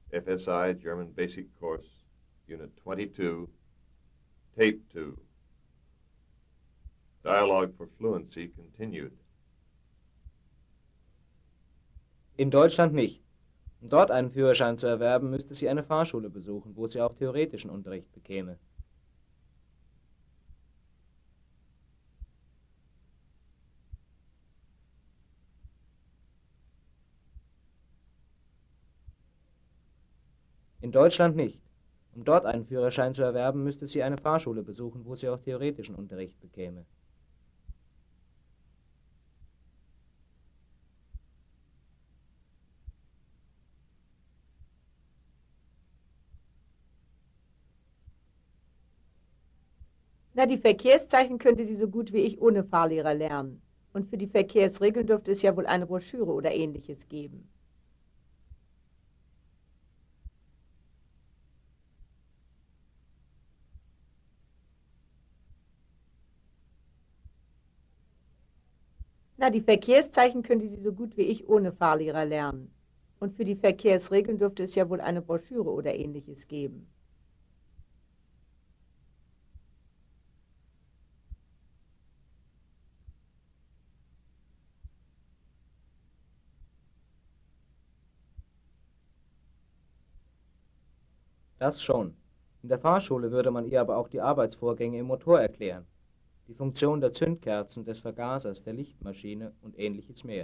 FSI German Basic Course, Unit 22, Tape 2. Dialogue for Fluency continued. In Deutschland nicht. Um dort einen Führerschein zu erwerben, müsste sie eine Fahrschule besuchen, wo sie auch theoretischen Unterricht bekäme. In Deutschland nicht. Um dort einen Führerschein zu erwerben, müsste sie eine Fahrschule besuchen, wo sie auch theoretischen Unterricht bekäme. Na, die Verkehrszeichen könnte sie so gut wie ich ohne Fahrlehrer lernen. Und für die Verkehrsregeln dürfte es ja wohl eine Broschüre oder Ähnliches geben. Na, die Verkehrszeichen könnte sie so gut wie ich ohne Fahrlehrer lernen. Und für die Verkehrsregeln dürfte es ja wohl eine Broschüre oder Ähnliches geben. Das schon. In der Fahrschule würde man ihr aber auch die Arbeitsvorgänge im Motor erklären, die Funktion der Zündkerzen, des Vergasers, der Lichtmaschine und Ähnliches mehr.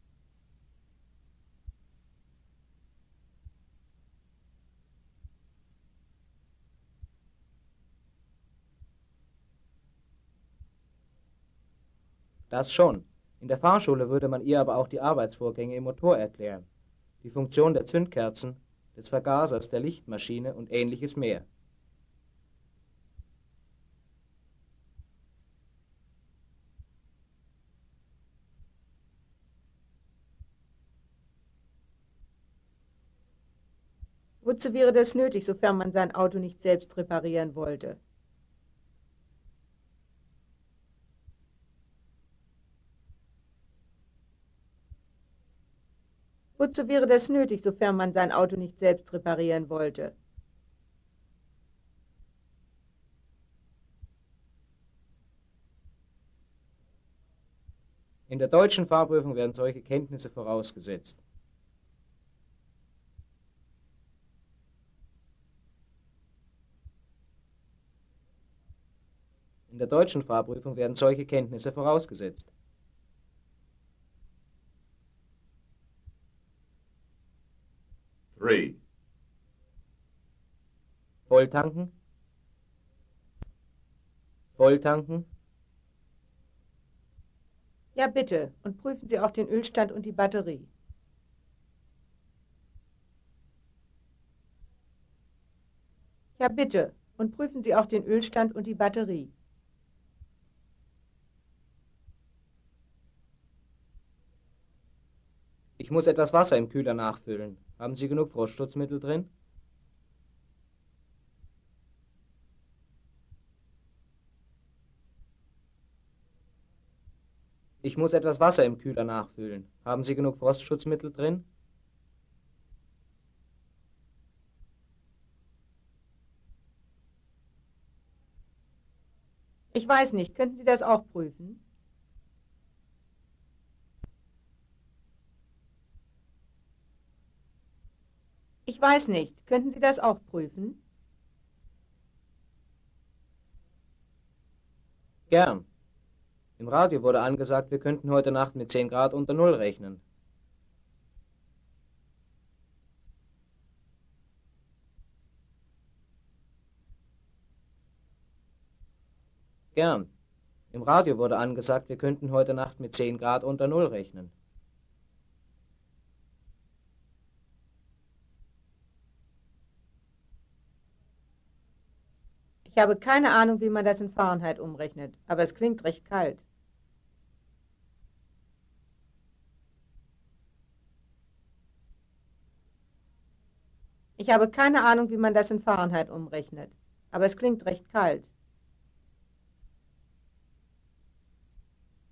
Das schon. In der Fahrschule würde man ihr aber auch die Arbeitsvorgänge im Motor erklären, die Funktion der Zündkerzen, des Vergasers, der Lichtmaschine und Ähnliches mehr. Wozu wäre das nötig, sofern man sein Auto nicht selbst reparieren wollte? Wozu wäre das nötig, sofern man sein Auto nicht selbst reparieren wollte? In der deutschen Fahrprüfung werden solche Kenntnisse vorausgesetzt. In der deutschen Fahrprüfung werden solche Kenntnisse vorausgesetzt. Three. Volltanken. Volltanken. Ja, bitte. Und prüfen Sie auch den Ölstand und die Batterie. Ja, bitte. Und prüfen Sie auch den Ölstand und die Batterie. Ich muss etwas Wasser im Kühler nachfüllen. Haben Sie genug Frostschutzmittel drin? Ich muss etwas Wasser im Kühler nachfüllen. Haben Sie genug Frostschutzmittel drin? Ich weiß nicht. Könnten Sie das auch prüfen? Ich weiß nicht. Könnten Sie das auch prüfen? Gern. Im Radio wurde angesagt, wir könnten heute Nacht mit 10 Grad unter Null rechnen. Gern. Im Radio wurde angesagt, wir könnten heute Nacht mit 10 Grad unter Null rechnen. Ich habe keine Ahnung, wie man das in Fahrenheit umrechnet, aber es klingt recht kalt. Ich habe keine Ahnung, wie man das in Fahrenheit umrechnet, aber es klingt recht kalt.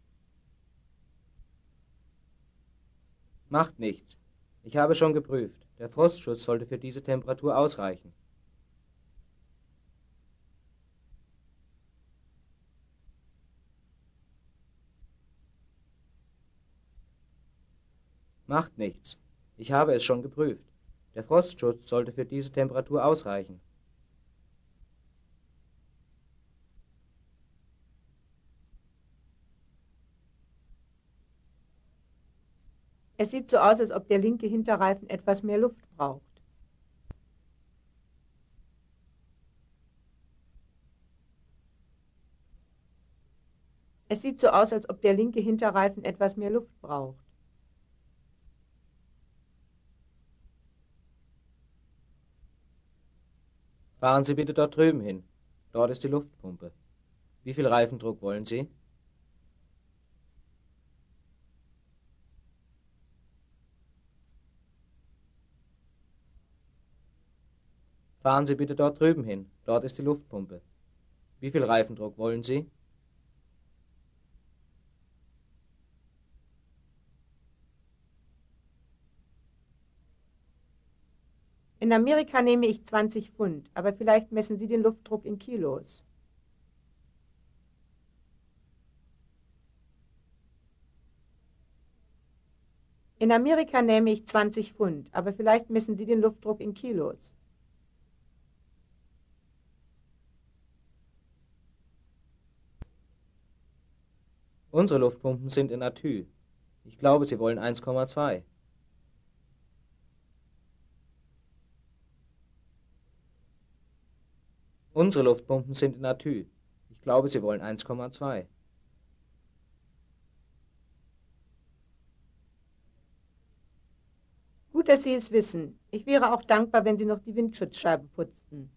Macht nichts. Ich habe schon geprüft. Der Frostschutz sollte für diese Temperatur ausreichen. Macht nichts. Ich habe es schon geprüft. Der Frostschutz sollte für diese Temperatur ausreichen. Es sieht so aus, als ob der linke Hinterreifen etwas mehr Luft braucht. Es sieht so aus, als ob der linke Hinterreifen etwas mehr Luft braucht. Fahren Sie bitte dort drüben hin. Dort ist die Luftpumpe. Wie viel Reifendruck wollen Sie? Fahren Sie bitte dort drüben hin. Dort ist die Luftpumpe. Wie viel Reifendruck wollen Sie? In Amerika nehme ich 20 Pfund, aber vielleicht messen Sie den Luftdruck in Kilos. In Amerika nehme ich 20 Pfund, aber vielleicht messen Sie den Luftdruck in Kilos. Unsere Luftpumpen sind in Atü. Ich glaube, Sie wollen 1,2. Unsere Luftpumpen sind in Atü. Ich glaube, Sie wollen 1,2. Gut, dass Sie es wissen. Ich wäre auch dankbar, wenn Sie noch die Windschutzscheibe putzten.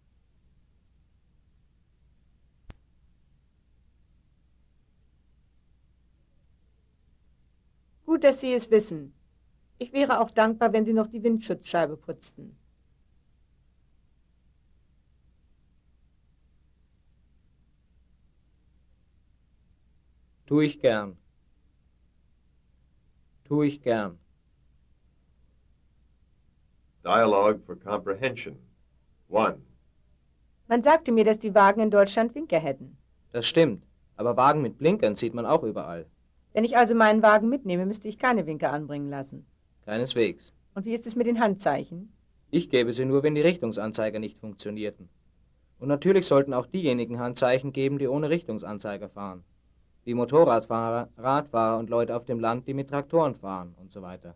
Gut, dass Sie es wissen. Ich wäre auch dankbar, wenn Sie noch die Windschutzscheibe putzten. Tu ich gern. Tu ich gern. Dialogue for Comprehension. 1. Man sagte mir, dass die Wagen in Deutschland Blinker hätten. Das stimmt. Aber Wagen mit Blinkern sieht man auch überall. Wenn ich also meinen Wagen mitnehme, müsste ich keine Winker anbringen lassen. Keineswegs. Und wie ist es mit den Handzeichen? Ich gebe sie nur, wenn die Richtungsanzeiger nicht funktionierten. Und natürlich sollten auch diejenigen Handzeichen geben, die ohne Richtungsanzeiger fahren. Wie Motorradfahrer, Radfahrer und Leute auf dem Land, die mit Traktoren fahren und so weiter.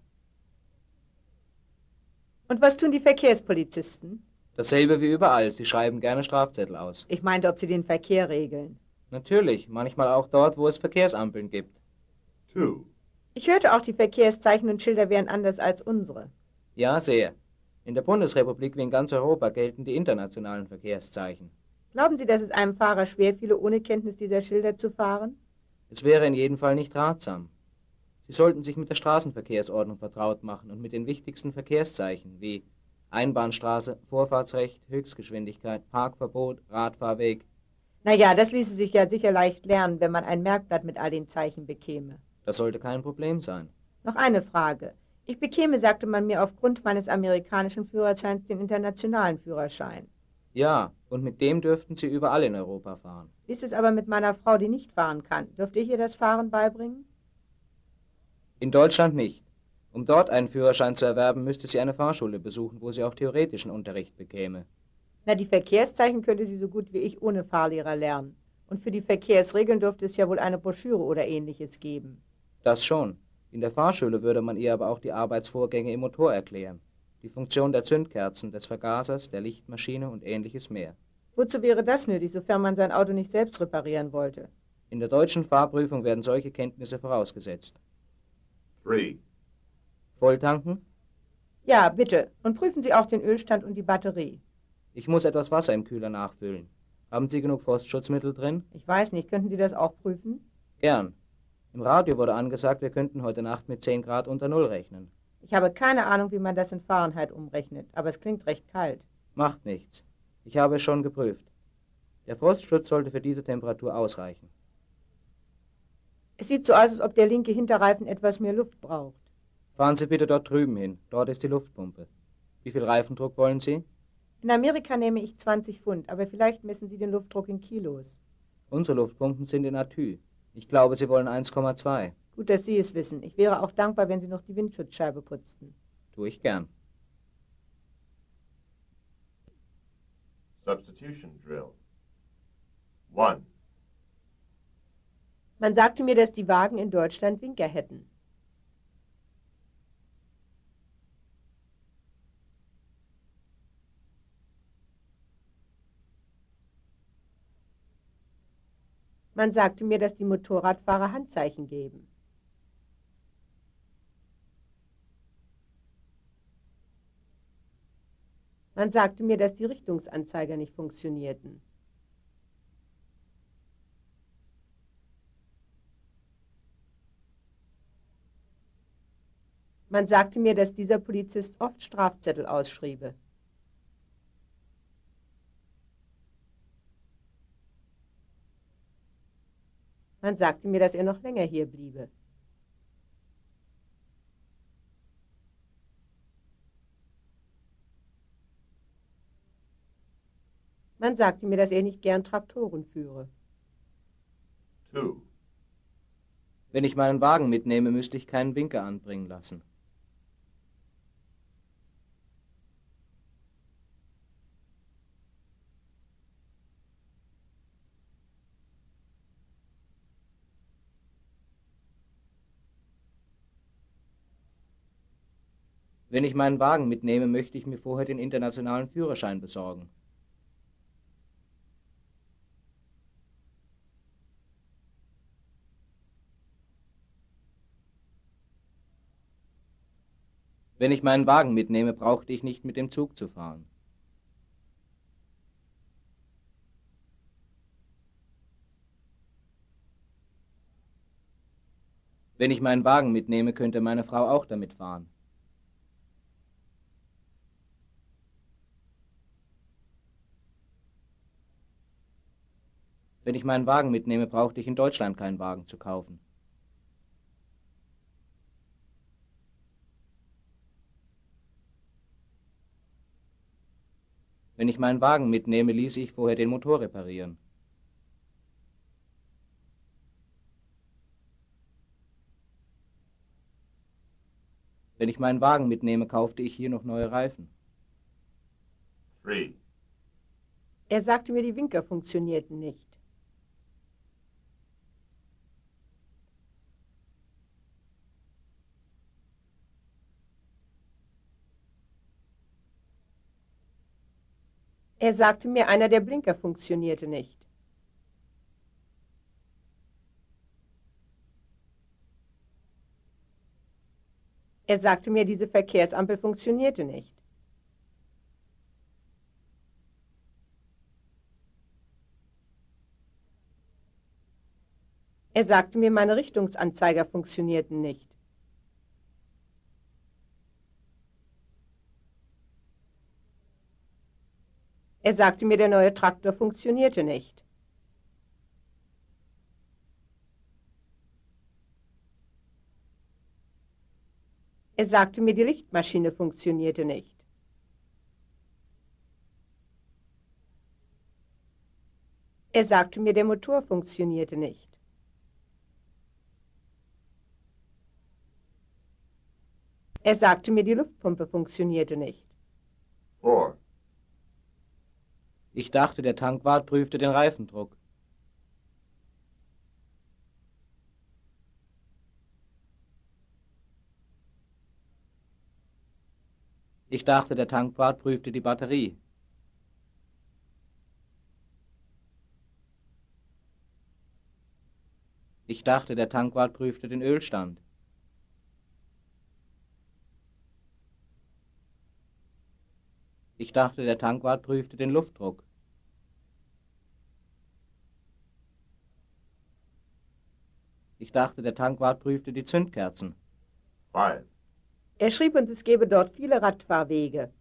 Und was tun die Verkehrspolizisten? Dasselbe wie überall. Sie schreiben gerne Strafzettel aus. Ich meinte, ob sie den Verkehr regeln. Natürlich, manchmal auch dort, wo es Verkehrsampeln gibt. 2. Ich hörte auch, die Verkehrszeichen und Schilder wären anders als unsere. Ja, sehr. In der Bundesrepublik wie in ganz Europa gelten die internationalen Verkehrszeichen. Glauben Sie, dass es einem Fahrer schwerfiele, ohne Kenntnis dieser Schilder zu fahren? Es wäre in jedem Fall nicht ratsam. Sie sollten sich mit der Straßenverkehrsordnung vertraut machen und mit den wichtigsten Verkehrszeichen wie Einbahnstraße, Vorfahrtsrecht, Höchstgeschwindigkeit, Parkverbot, Radfahrweg. Na ja, das ließe sich ja sicher leicht lernen, wenn man ein Merkblatt mit all den Zeichen bekäme. Das sollte kein Problem sein. Noch eine Frage. Ich bekäme, sagte man mir, aufgrund meines amerikanischen Führerscheins den internationalen Führerschein. Ja, und mit dem dürften Sie überall in Europa fahren. Wie ist es aber mit meiner Frau, die nicht fahren kann? Dürfte ich ihr das Fahren beibringen? In Deutschland nicht. Um dort einen Führerschein zu erwerben, müsste sie eine Fahrschule besuchen, wo sie auch theoretischen Unterricht bekäme. Na, die Verkehrszeichen könnte sie so gut wie ich ohne Fahrlehrer lernen. Und für die Verkehrsregeln dürfte es ja wohl eine Broschüre oder Ähnliches geben. Das schon. In der Fahrschule würde man ihr aber auch die Arbeitsvorgänge im Motor erklären. Die Funktion der Zündkerzen, des Vergasers, der Lichtmaschine und Ähnliches mehr. Wozu wäre das nötig, sofern man sein Auto nicht selbst reparieren wollte? In der deutschen Fahrprüfung werden solche Kenntnisse vorausgesetzt. 3. Volltanken? Ja, bitte. Und prüfen Sie auch den Ölstand und die Batterie. Ich muss etwas Wasser im Kühler nachfüllen. Haben Sie genug Frostschutzmittel drin? Ich weiß nicht, könnten Sie das auch prüfen? Gern. Im Radio wurde angesagt, wir könnten heute Nacht mit 10 Grad unter Null rechnen. Ich habe keine Ahnung, wie man das in Fahrenheit umrechnet, aber es klingt recht kalt. Macht nichts. Ich habe es schon geprüft. Der Frostschutz sollte für diese Temperatur ausreichen. Es sieht so aus, als ob der linke Hinterreifen etwas mehr Luft braucht. Fahren Sie bitte dort drüben hin. Dort ist die Luftpumpe. Wie viel Reifendruck wollen Sie? In Amerika nehme ich 20 Pfund, aber vielleicht messen Sie den Luftdruck in Kilos. Unsere Luftpumpen sind in Atü. Ich glaube, Sie wollen 1,2. Gut, dass Sie es wissen. Ich wäre auch dankbar, wenn Sie noch die Windschutzscheibe putzten. Tue ich gern. Substitution drill. 1. Man sagte mir, dass die Wagen in Deutschland Winker hätten. Man sagte mir, dass die Motorradfahrer Handzeichen geben. Man sagte mir, dass die Richtungsanzeiger nicht funktionierten. Man sagte mir, dass dieser Polizist oft Strafzettel ausschriebe. Man sagte mir, dass er noch länger hier bliebe. Man sagte mir, dass er nicht gern Traktoren führe. 2. Wenn ich meinen Wagen mitnehme, müsste ich keinen Winker anbringen lassen. Wenn ich meinen Wagen mitnehme, möchte ich mir vorher den internationalen Führerschein besorgen. Wenn ich meinen Wagen mitnehme, brauchte ich nicht mit dem Zug zu fahren. Wenn ich meinen Wagen mitnehme, könnte meine Frau auch damit fahren. Wenn ich meinen Wagen mitnehme, brauchte ich in Deutschland keinen Wagen zu kaufen. Wenn ich meinen Wagen mitnehme, ließe ich vorher den Motor reparieren. Wenn ich meinen Wagen mitnehme, kaufte ich hier noch neue Reifen. 3. Er sagte mir, die Winker funktionierten nicht. Er sagte mir, einer der Blinker funktionierte nicht. Er sagte mir, diese Verkehrsampel funktionierte nicht. Er sagte mir, meine Richtungsanzeiger funktionierten nicht. Er sagte mir, der neue Traktor funktionierte nicht. Er sagte mir, die Lichtmaschine funktionierte nicht. Er sagte mir, der Motor funktionierte nicht. Er sagte mir, die Luftpumpe funktionierte nicht. 4. Ich dachte, der Tankwart prüfte den Reifendruck. Ich dachte, der Tankwart prüfte die Batterie. Ich dachte, der Tankwart prüfte den Ölstand. Ich dachte, der Tankwart prüfte den Luftdruck. Ich dachte, der Tankwart prüfte die Zündkerzen. 5. Er schrieb uns, es gebe dort viele Radfahrwege.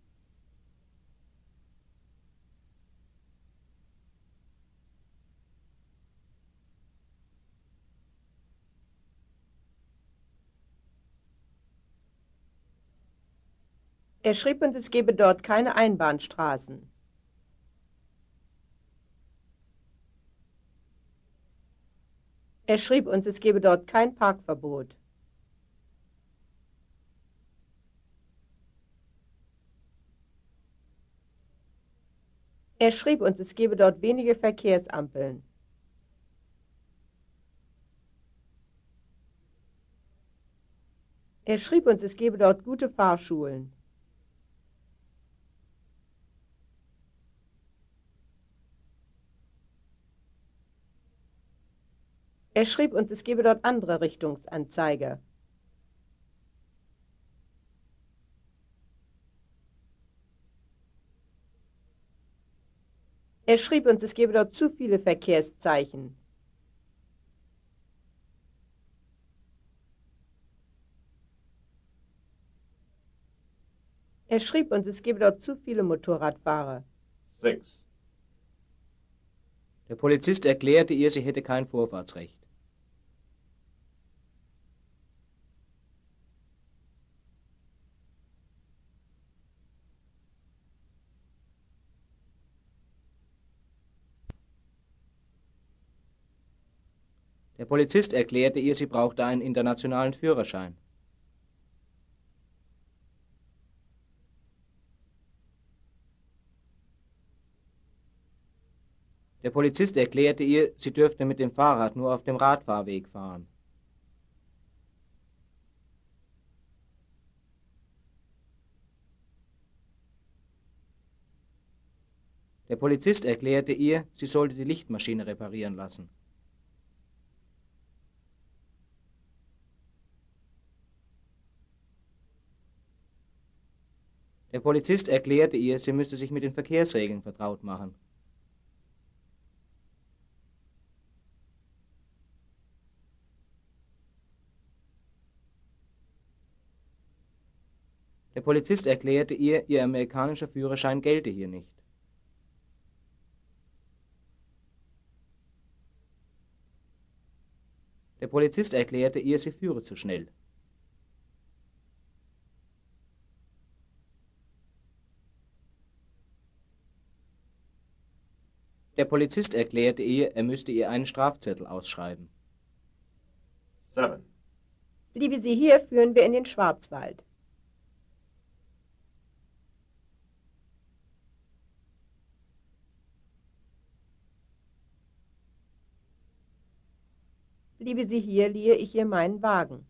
Er schrieb uns, es gebe dort keine Einbahnstraßen. Er schrieb uns, es gebe dort kein Parkverbot. Er schrieb uns, es gebe dort wenige Verkehrsampeln. Er schrieb uns, es gebe dort gute Fahrschulen. Er schrieb uns, es gebe dort andere Richtungsanzeiger. Er schrieb uns, es gebe dort zu viele Verkehrszeichen. Er schrieb uns, es gebe dort zu viele Motorradfahrer. 6. Der Polizist erklärte ihr, sie hätte kein Vorfahrtsrecht. Der Polizist erklärte ihr, sie brauchte einen internationalen Führerschein. Der Polizist erklärte ihr, sie dürfte mit dem Fahrrad nur auf dem Radfahrweg fahren. Der Polizist erklärte ihr, sie sollte die Lichtmaschine reparieren lassen. Der Polizist erklärte ihr, sie müsste sich mit den Verkehrsregeln vertraut machen. Der Polizist erklärte ihr, ihr amerikanischer Führerschein gelte hier nicht. Der Polizist erklärte ihr, sie führe zu schnell. Der Polizist erklärte ihr, er müsste ihr einen Strafzettel ausschreiben. 7. Bliebe sie hier, führen wir in den Schwarzwald. Bliebe sie hier, liehe ich ihr meinen Wagen.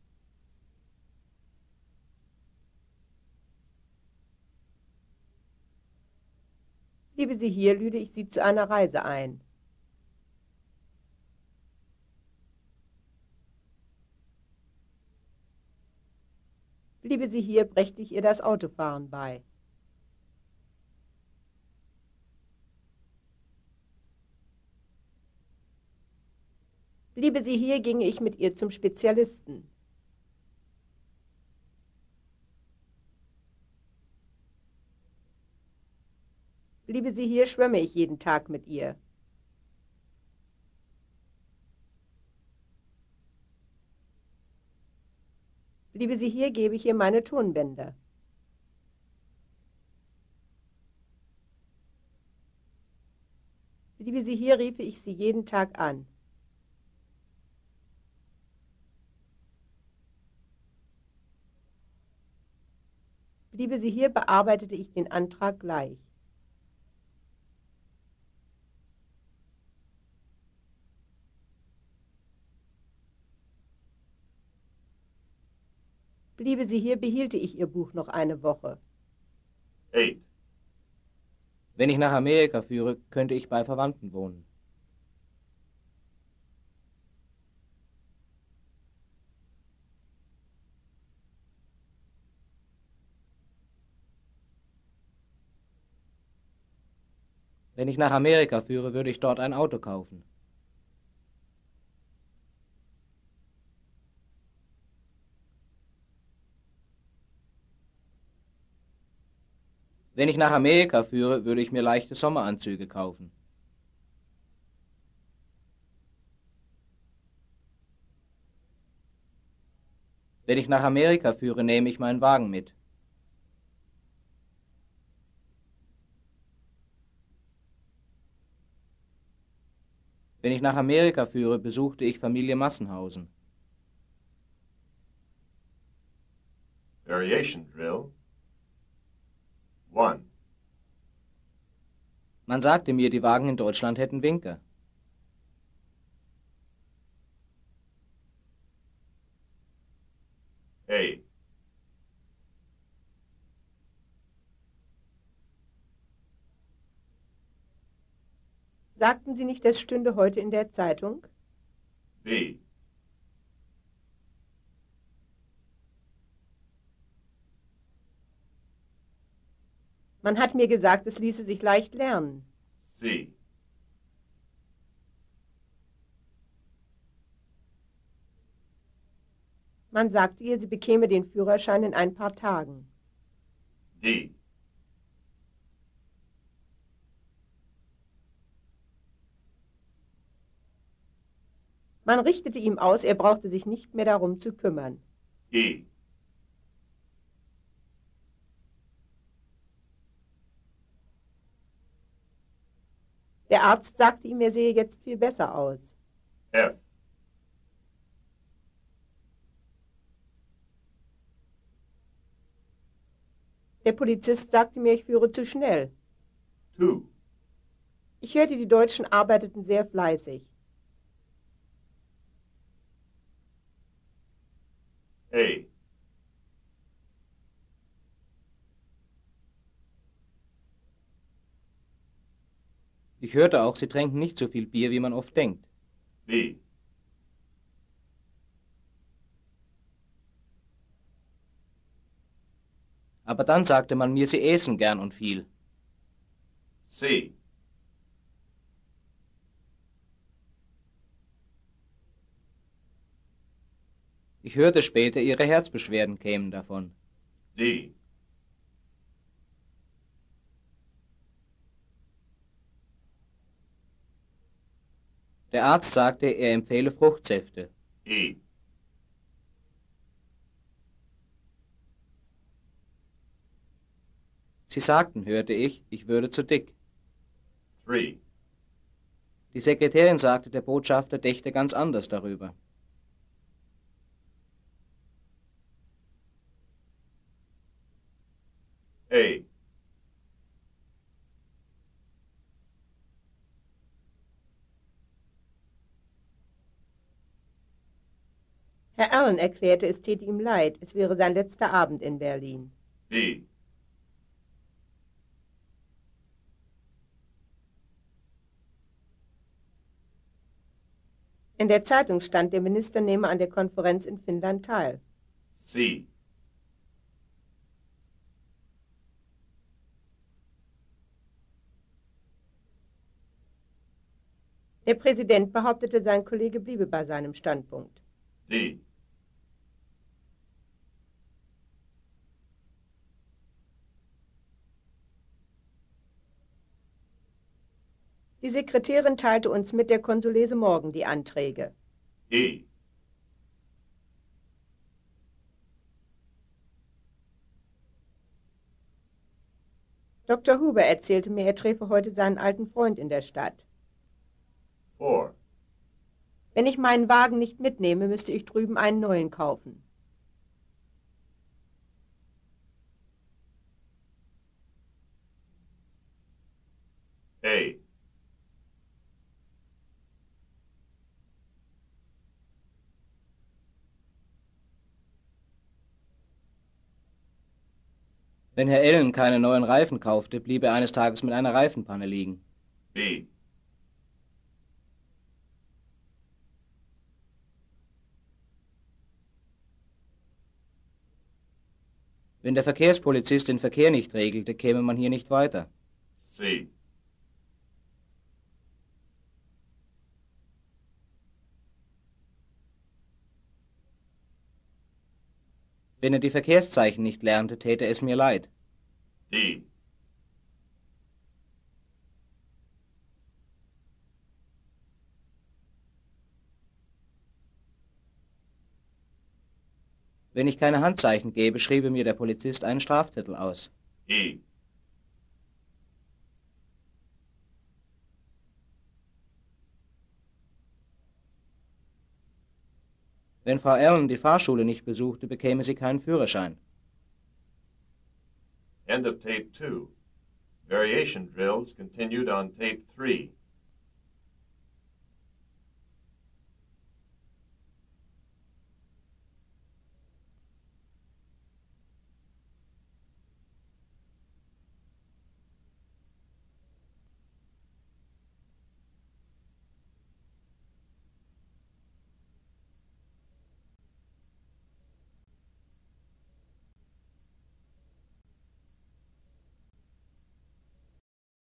Bliebe sie hier, lüde ich sie zu einer Reise ein. Bliebe sie hier, brächte ich ihr das Autofahren bei. Bliebe sie hier, ginge ich mit ihr zum Spezialisten. Bliebe sie hier, schwimme ich jeden Tag mit ihr. Bliebe sie hier, gebe ich ihr meine Tonbänder. Bliebe sie hier, riefe ich sie jeden Tag an. Bliebe sie hier, bearbeitete ich den Antrag gleich. Bliebe sie hier, behielte ich ihr Buch noch eine Woche. 8. Wenn ich nach Amerika führe, könnte ich bei Verwandten wohnen. Wenn ich nach Amerika führe, würde ich dort ein Auto kaufen. Wenn ich nach Amerika führe, würde ich mir leichte Sommeranzüge kaufen. Wenn ich nach Amerika führe, nehme ich meinen Wagen mit. Wenn ich nach Amerika führe, besuchte ich Familie Massenhausen. Variation drill. 1. Man sagte mir, die Wagen in Deutschland hätten Winker. A. Sagten Sie nicht, es stünde heute in der Zeitung? B. Man hat mir gesagt, es ließe sich leicht lernen. C. Man sagte ihr, sie bekäme den Führerschein in ein paar Tagen. D. Man richtete ihm aus, er brauchte sich nicht mehr darum zu kümmern. E. Der Arzt sagte ihm, er sehe jetzt viel besser aus. F. Der Polizist sagte mir, ich führe zu schnell. 2. Ich hörte, die Deutschen arbeiteten sehr fleißig. A. Ich hörte auch, sie tränken nicht so viel Bier, wie man oft denkt. B. Aber dann sagte man mir, sie essen gern und viel. C. Ich hörte später, ihre Herzbeschwerden kämen davon. D. Der Arzt sagte, er empfehle Fruchtsäfte. E. Sie sagten, hörte ich würde zu dick. 3. Die Sekretärin sagte, der Botschafter dächte ganz anders darüber. A. Herr Allen erklärte, es täte ihm leid, es wäre sein letzter Abend in Berlin. B. In der Zeitung stand, der Minister nehme an der Konferenz in Finnland teil. C. Der Präsident behauptete, sein Kollege bliebe bei seinem Standpunkt. D. Die Sekretärin teilte uns mit, der Konsul lese morgen die Anträge. E. Dr. Huber erzählte mir, er treffe heute seinen alten Freund in der Stadt. 4. Wenn ich meinen Wagen nicht mitnehme, müsste ich drüben einen neuen kaufen. A. Wenn Herr Allen keine neuen Reifen kaufte, blieb er eines Tages mit einer Reifenpanne liegen. B. Wenn der Verkehrspolizist den Verkehr nicht regelte, käme man hier nicht weiter. C. Wenn er die Verkehrszeichen nicht lernte, täte es mir leid. D. Wenn ich keine Handzeichen gebe, schriebe mir der Polizist einen Strafzettel aus. E. Wenn Frau Allen die Fahrschule nicht besuchte, bekäme sie keinen Führerschein. End of tape 2. Variation drills continued on tape 3.